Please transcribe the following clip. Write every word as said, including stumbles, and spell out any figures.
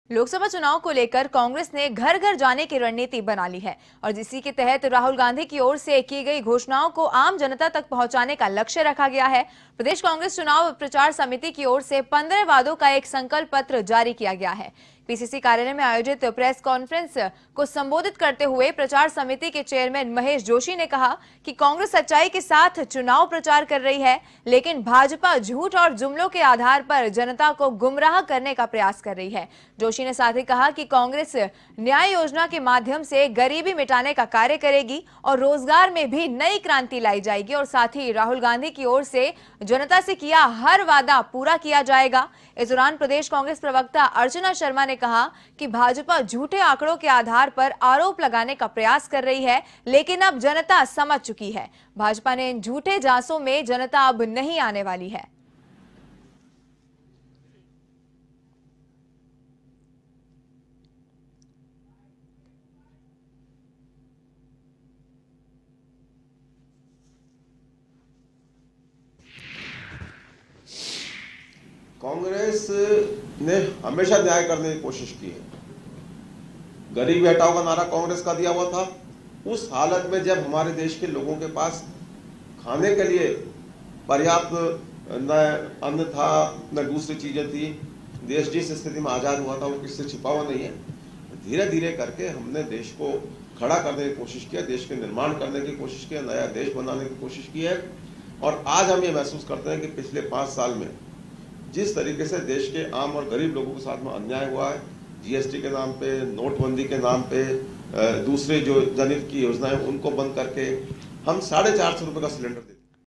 लोकसभा चुनाव को लेकर कांग्रेस ने घर घर जाने की रणनीति बना ली है और इसी के तहत राहुल गांधी की ओर से की गई घोषणाओं को आम जनता तक पहुंचाने का लक्ष्य रखा गया है। प्रदेश कांग्रेस चुनाव प्रचार समिति की ओर से पंद्रह वादों का एक संकल्प पत्र जारी किया गया है। पीसीसी कार्यालय में आयोजित प्रेस कॉन्फ्रेंस को संबोधित करते हुए प्रचार समिति के चेयरमैन महेश जोशी ने कहा कि कांग्रेस सच्चाई के साथ चुनाव प्रचार कर रही है, लेकिन भाजपा झूठ और जुमलों के आधार पर जनता को गुमराह करने का प्रयास कर रही है। जोशी ने साथ ही कहा कि कांग्रेस न्याय योजना के माध्यम से गरीबी मिटाने का कार्य करेगी और रोजगार में भी नई क्रांति लाई जाएगी और साथ ही राहुल गांधी की ओर से जनता से किया हर वादा पूरा किया जाएगा। इस दौरान प्रदेश कांग्रेस प्रवक्ता अर्चना शर्मा ने कहा कि भाजपा झूठे आंकड़ों के आधार पर आरोप लगाने का प्रयास कर रही है, लेकिन अब जनता समझ चुकी है। भाजपा ने इन झूठे जांसों में जनता अब नहीं आने वाली है। कांग्रेस ने हमेशा न्याय करने की कोशिश की है। गरीबी हटाओ का नारा कांग्रेस का दिया हुआ था। उस हालत में जब हमारे देश के लोगों के पास खाने के लिए पर्याप्त न अन्न था न दूसरी चीजें थी, देश जिस स्थिति में आजाद हुआ था वो किससे छिपा हुआ नहीं है। धीरे धीरे करके हमने देश को खड़ा करने की कोशिश किया, देश के निर्माण करने की कोशिश किया, नया देश बनाने की कोशिश की है। और आज हम ये महसूस करते हैं कि पिछले पाँच साल में जिस तरीके से देश के आम और गरीब लोगों के साथ में अन्याय हुआ है, जीएसटी के नाम पे, नोटबंदी के नाम पे, दूसरे जो जनहित की योजनाएं उनको बंद करके हम साढ़े चार सौ रुपये का सिलेंडर देते हैं।